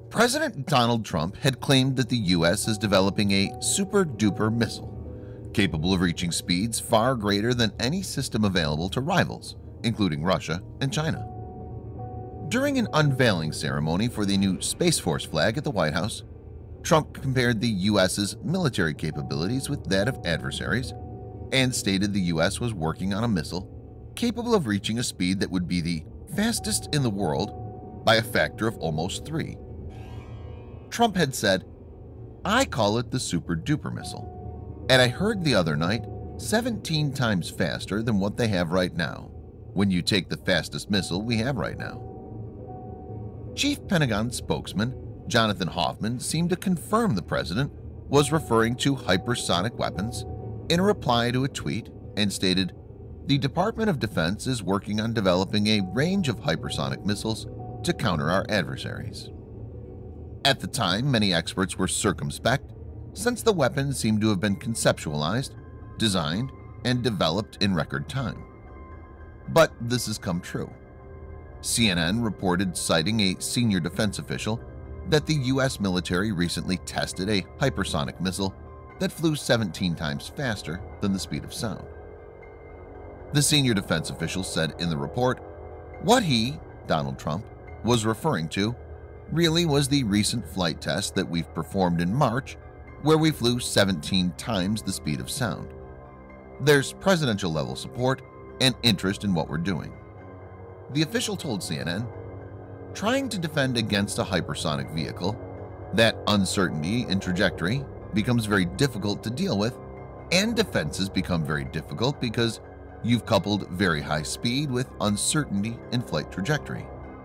President Donald Trump had claimed that the U.S. is developing a super-duper missile capable of reaching speeds far greater than any system available to rivals, including Russia and China. During an unveiling ceremony for the new Space Force flag at the White House, Trump compared the U.S.'s military capabilities with that of adversaries and stated the U.S. was working on a missile capable of reaching a speed that would be the fastest in the world by a factor of almost 3. Trump had said, "I call it the super-duper missile, and I heard the other night 17 times faster than what they have right now, when you take the fastest missile we have right now." Chief Pentagon spokesman Jonathan Hoffman seemed to confirm the president was referring to hypersonic weapons in a reply to a tweet and stated, "The Department of Defense is working on developing a range of hypersonic missiles to counter our adversaries." At the time, many experts were circumspect since the weapon seemed to have been conceptualized, designed, and developed in record time. But this has come true. CNN reported, citing a senior defense official, that the U.S. military recently tested a hypersonic missile that flew 17 times faster than the speed of sound. The senior defense official said in the report, what he, Donald Trump, was referring to really was the recent flight test that we've performed in March, where we flew 17 times the speed of sound. There's presidential level support and interest in what we're doing. The official told CNN, trying to defend against a hypersonic vehicle, that uncertainty in trajectory becomes very difficult to deal with, and defenses become very difficult because you've coupled very high speed with uncertainty in flight trajectory.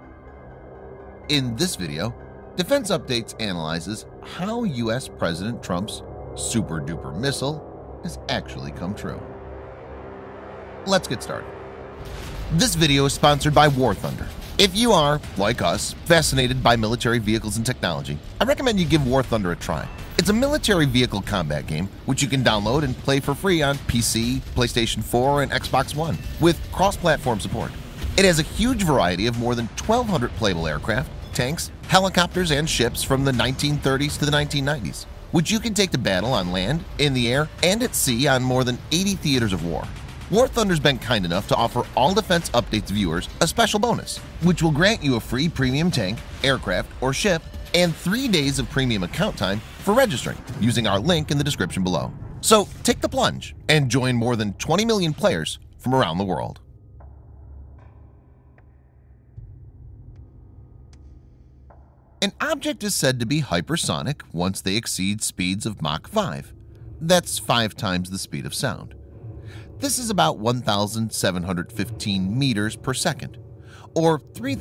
In this video, Defense Updates analyzes how U.S. President Trump's super-duper missile has actually come true. Let's get started. This video is sponsored by War Thunder. If you are, like us, fascinated by military vehicles and technology, I recommend you give War Thunder a try. It's a military vehicle combat game which you can download and play for free on PC, PlayStation 4, and Xbox One with cross-platform support. It has a huge variety of more than 1,200 playable aircraft, tanks, helicopters, and ships from the 1930s to the 1990s, which you can take to battle on land, in the air, and at sea on more than 80 theaters of war. War Thunder's been kind enough to offer all Defense Updates viewers a special bonus, which will grant you a free premium tank, aircraft, or ship, and 3 days of premium account time for registering using our link in the description below. So take the plunge and join more than 20 million players from around the world. An object is said to be hypersonic once they exceed speeds of Mach 5. That's 5 times the speed of sound. This is about 1,715 meters per second, or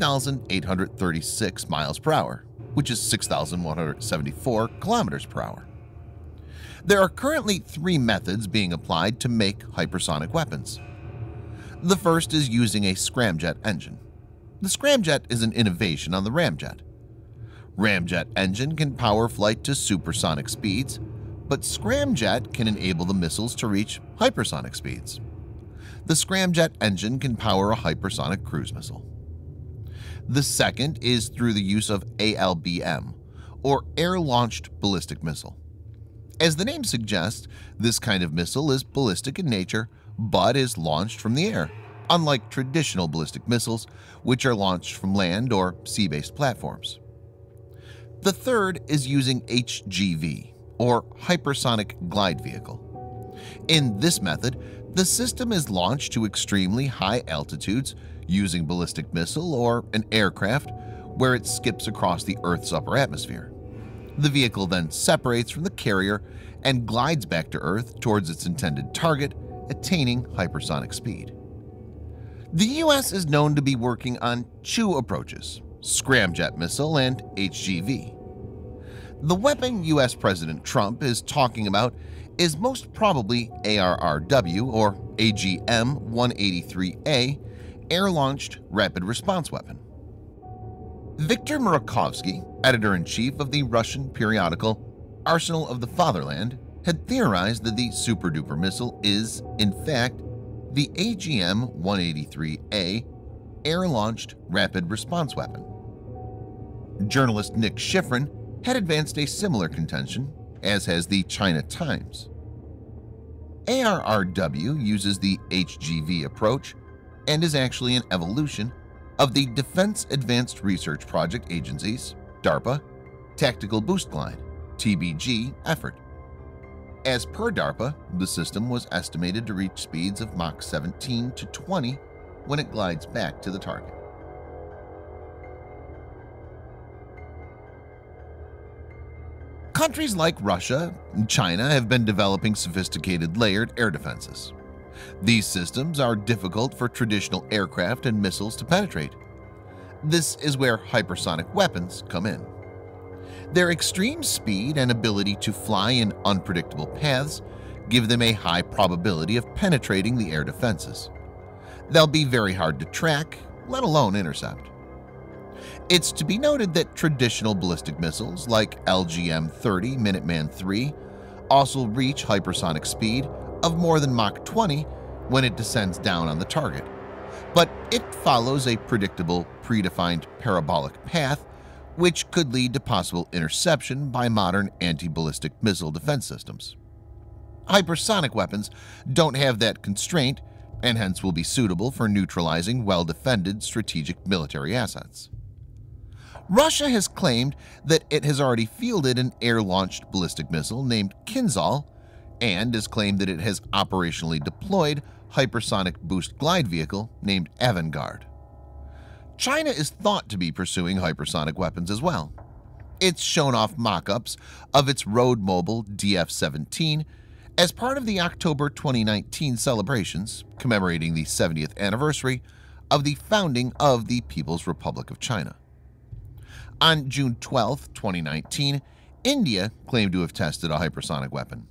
3,836 miles per hour, which is 6,174 kilometers per hour. There are currently 3 methods being applied to make hypersonic weapons. The first is using a scramjet engine. The scramjet is an innovation on the ramjet. Ramjet engine can power flight to supersonic speeds, but scramjet can enable the missiles to reach hypersonic speeds. The scramjet engine can power a hypersonic cruise missile. The second is through the use of ALBM, or Air-Launched Ballistic Missile. As the name suggests, this kind of missile is ballistic in nature, but is launched from the air, unlike traditional ballistic missiles, which are launched from land or sea-based platforms. The third is using HGV, or Hypersonic Glide Vehicle. In this method, the system is launched to extremely high altitudes using ballistic missile or an aircraft where it skips across the Earth's upper atmosphere. The vehicle then separates from the carrier and glides back to Earth towards its intended target, attaining hypersonic speed. The U.S. is known to be working on 2 approaches, scramjet missile and HGV. The weapon U.S. President Trump is talking about is most probably ARRW or AGM-183A, Air-Launched Rapid Response Weapon. Viktor Murakovsky, editor-in-chief of the Russian periodical Arsenal of the Fatherland, had theorized that the super-duper missile is, in fact, the AGM-183A Air-Launched Rapid Response Weapon. Journalist Nick Schifrin had advanced a similar contention, as has the China Times. ARRW uses the HGV approach and is actually an evolution of the Defense Advanced Research Project Agency's DARPA Tactical Boost Glide (TBG) effort. As per DARPA, the system was estimated to reach speeds of Mach 17 to 20 when it glides back to the target. Countries like Russia and China have been developing sophisticated layered air defenses. These systems are difficult for traditional aircraft and missiles to penetrate. This is where hypersonic weapons come in. Their extreme speed and ability to fly in unpredictable paths give them a high probability of penetrating the air defenses. They'll be very hard to track, let alone intercept. It's to be noted that traditional ballistic missiles like AGM-183 Minuteman III also reach hypersonic speed of more than Mach 20 when it descends down on the target, but it follows a predictable, predefined parabolic path which could lead to possible interception by modern anti-ballistic missile defense systems. Hypersonic weapons don't have that constraint and hence will be suitable for neutralizing well-defended strategic military assets. Russia has claimed that it has already fielded an air-launched ballistic missile named Kinzhal and has claimed that it has operationally deployed hypersonic boost glide vehicle named Avangard. China is thought to be pursuing hypersonic weapons as well. It's shown off mock-ups of its road-mobile DF-17 as part of the October 2019 celebrations commemorating the 70th anniversary of the founding of the People's Republic of China. On June 12, 2019, India claimed to have tested a hypersonic weapon.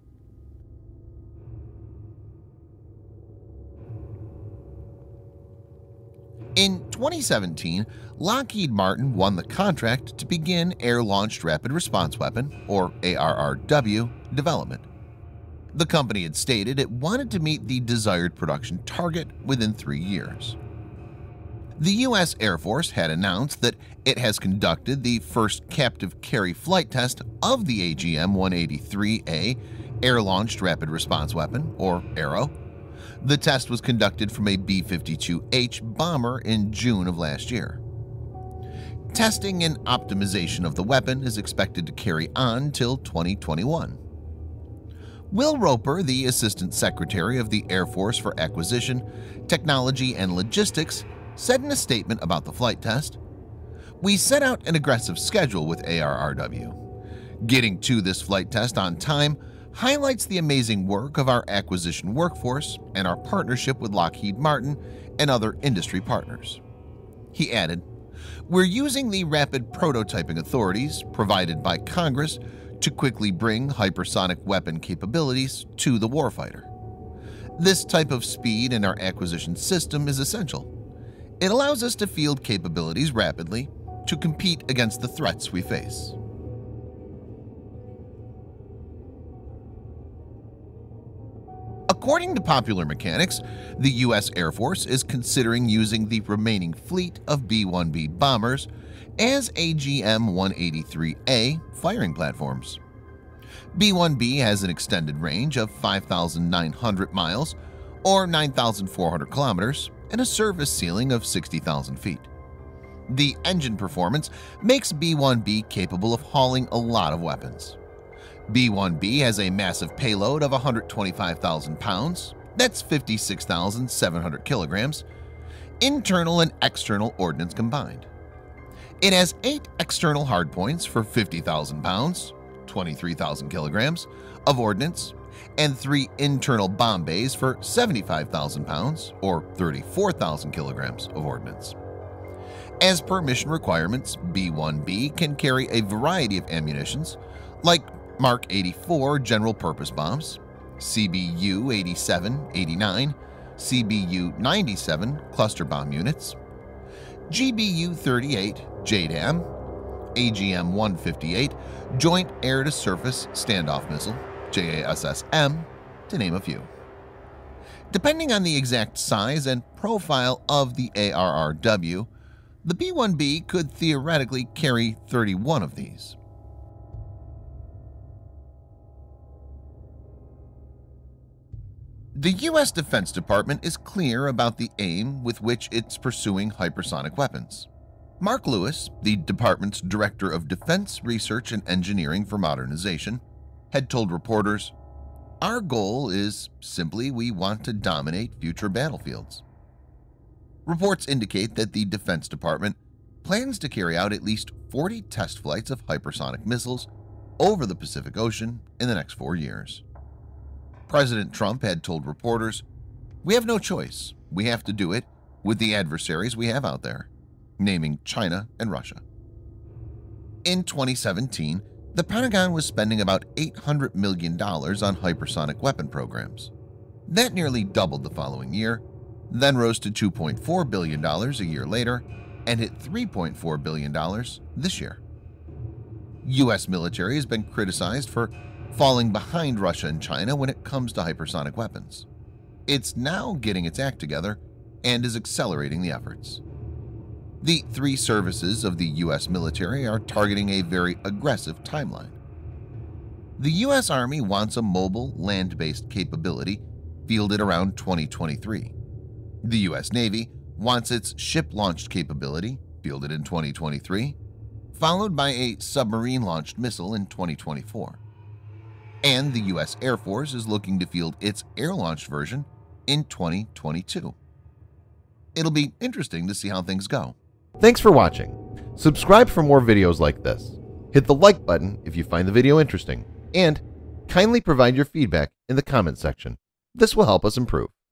In 2017, Lockheed Martin won the contract to begin Air-Launched Rapid Response Weapon, or ARRW, development. The company had stated it wanted to meet the desired production target within 3 years. The U.S. Air Force had announced that it has conducted the first captive carry flight test of the AGM-183A Air-Launched Rapid Response Weapon, or Arrw. The test was conducted from a B-52H bomber in June of last year. Testing and optimization of the weapon is expected to carry on till 2021. Will Roper, the Assistant Secretary of the Air Force for Acquisition, Technology and Logistics, said in a statement about the flight test, "We set out an aggressive schedule with ARRW. Getting to this flight test on time highlights the amazing work of our acquisition workforce and our partnership with Lockheed Martin and other industry partners." He added, "We're using the rapid prototyping authorities provided by Congress to quickly bring hypersonic weapon capabilities to the warfighter. This type of speed in our acquisition system is essential. It allows us to field capabilities rapidly to compete against the threats we face." According to Popular Mechanics, the U.S. Air Force is considering using the remaining fleet of B-1B bombers as AGM-183A firing platforms. B-1B has an extended range of 5,900 miles or 9,400 kilometers and a service ceiling of 60,000 feet. The engine performance makes B-1B capable of hauling a lot of weapons. B-1B has a massive payload of 125,000 pounds, that's 56,700 kilograms, internal and external ordnance combined. It has 8 external hardpoints for 50,000 pounds, 23,000 kilograms, of ordnance, and 3 internal bomb bays for 75,000 pounds, or 34,000 kilograms, of ordnance. As per mission requirements, B-1B can carry a variety of ammunitions like Mark 84 general purpose bombs, CBU 87-89, CBU 97 cluster bomb units, GBU 38 JDAM, AGM-183A Joint Air-to-Surface Standoff Missile, JASSM, to name a few. Depending on the exact size and profile of the ARRW, The B-1B could theoretically carry 31 of these. The U.S. Defense Department is clear about the aim with which it's pursuing hypersonic weapons. Mark Lewis, the department's Director of Defense Research and Engineering for Modernization, had told reporters, "Our goal is simply we want to dominate future battlefields." Reports indicate that the Defense Department plans to carry out at least 40 test flights of hypersonic missiles over the Pacific Ocean in the next 4 years. President Trump had told reporters, "We have no choice. We have to do it with the adversaries we have out there," naming China and Russia. In 2017, the Pentagon was spending about $800 million on hypersonic weapon programs. That nearly doubled the following year, then rose to $2.4 billion a year later and hit $3.4 billion this year. U.S. military has been criticized for falling behind Russia and China when it comes to hypersonic weapons. It's now getting its act together and is accelerating the efforts. The three services of the U.S. military are targeting a very aggressive timeline. The U.S. Army wants a mobile, land-based capability fielded around 2023. The U.S. Navy wants its ship-launched capability fielded in 2023, followed by a submarine-launched missile in 2024. And the U.S. Air Force is looking to field its air-launched version in 2022. It'll be interesting to see how things go. Thanks for watching. Subscribe for more videos like this. Hit the like button if you find the video interesting, and kindly provide your feedback in the comment section. This will help us improve.